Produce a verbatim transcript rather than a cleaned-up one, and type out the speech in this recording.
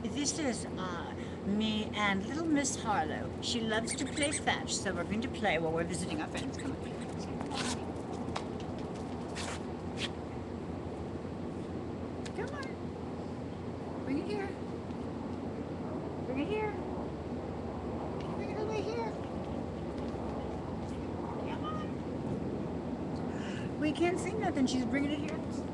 This is uh, me and little Miss Harlow. She loves to play fetch, so we're going to play while we're visiting our friends. Come on. Come on. Bring it here. Bring it here. Bring it over here. Come on. We can't see nothing. She's bringing it here.